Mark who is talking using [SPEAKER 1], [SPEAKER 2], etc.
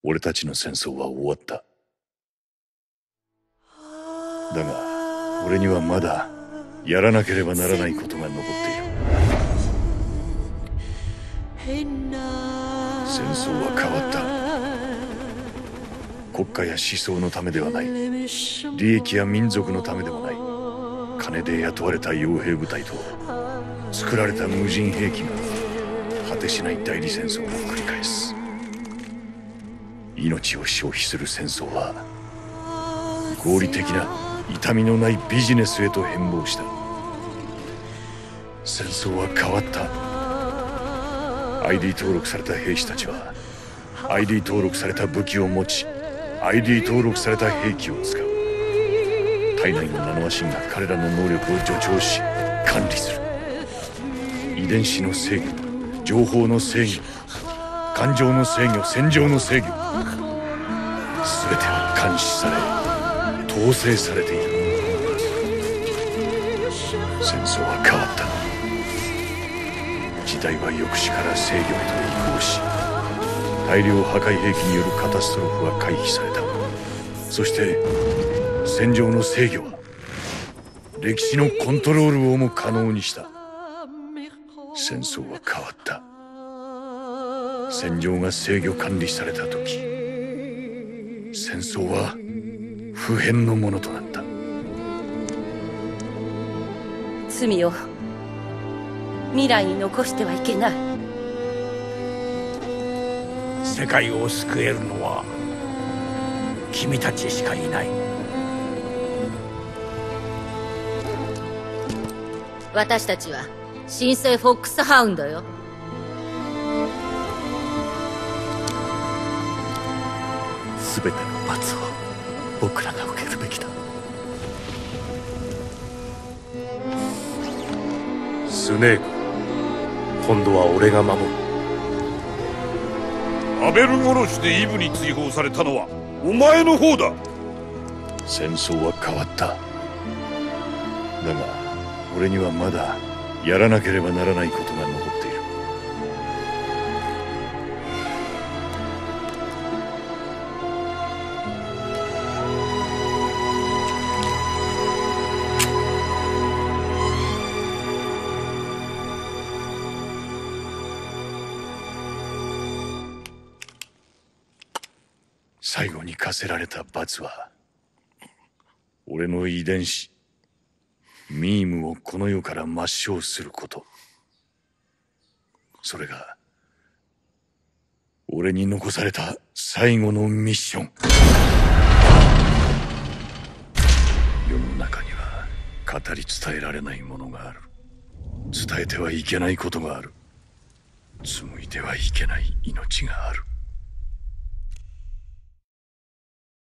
[SPEAKER 1] 俺たちの戦争は終わった。だが俺にはまだやらなければならないことが残っている。戦争は変わった。国家や思想のためではない、利益や民族のためでもない、金で雇われた傭兵部隊と作られた無人兵器が果てしない代理戦争を繰り返す。命を消費する戦争は合理的な痛みのないビジネスへと変貌した。戦争は変わった。ID 登録された兵士たちは ID 登録された武器を持ち、 ID 登録された兵器を使う。体内のナノマシンが彼らの能力を助長し管理する。遺伝子の制御、情報の制御、感情の制御、戦場の制御、全ては監視され統制されている。戦争は変わった。時代は抑止から制御へと移行し、大量破壊兵器によるカタストロフは回避された。そして戦場の制御は歴史のコントロールをも可能にした。戦争は変わった。戦場が制御管理された時、戦争は不変のものとなった。
[SPEAKER 2] 罪を未来に残してはいけない。
[SPEAKER 3] 世界を救えるのは君たちしかいない。
[SPEAKER 2] 私たちは新生フォックスハウンドよ。
[SPEAKER 4] 全ての罰を僕らが受けるべきだ。スネーク、今度は俺が守る。
[SPEAKER 5] アベル殺しでイブに追放されたのはお前の方だ。
[SPEAKER 1] 戦争は変わった。だが俺にはまだやらなければならないことが残っている。最後に課せられた罰は、俺の遺伝子ミームをこの世から抹消すること。それが俺に残された最後のミッション。世の中には語り伝えられないものがある。伝えてはいけないことがある。紡いではいけない命がある。